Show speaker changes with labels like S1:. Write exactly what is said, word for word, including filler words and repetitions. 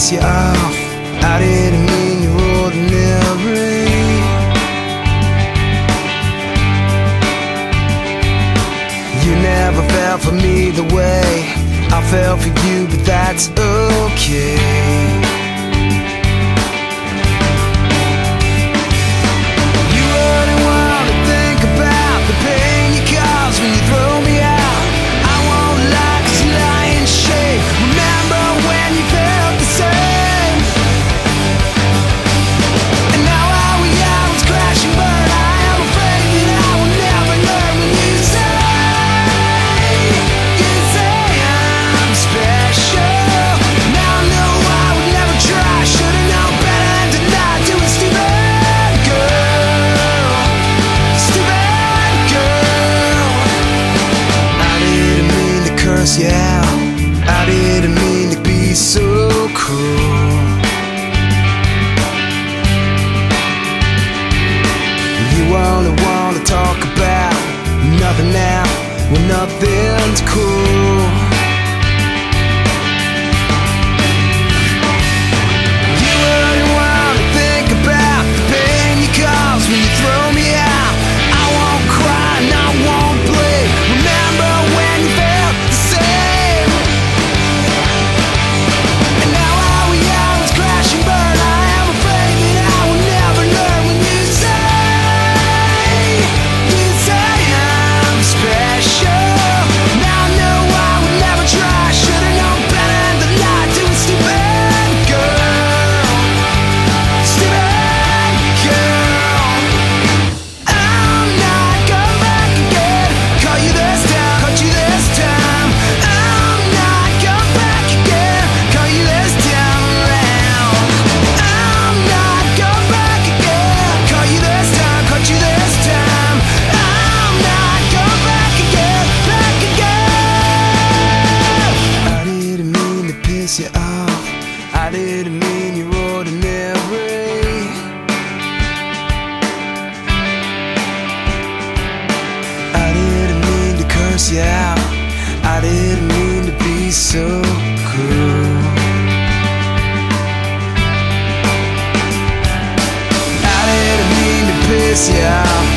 S1: piss you off. I didn't mean you're ordinary. You never fell for me the way I fell for you, but that's okay. Yeah, I didn't mean to be so cruel. You only wanna talk about nothing now when nothing's cool. You only wanna think about the pain you cause when you throw me out. I won't cry and I won't bleed. Remember when you felt the same? And now all we are is crash and burn. I am afraid that I will never learn when you say, you say I'm special. Now I know I would never try. Should've known better than lie to a stupid girl. Stupid girl. I'm not going back again. Call you this time, caught you this time. I'm not going back again. Call you this time around. I'm not going back again. Call you this time, caught you this time. I'm not going back again, back again. I didn't mean to piss you off. I didn't mean you're ordinary. I didn't mean to curse you out. I didn't mean to be so cruel. I didn't mean to piss you off.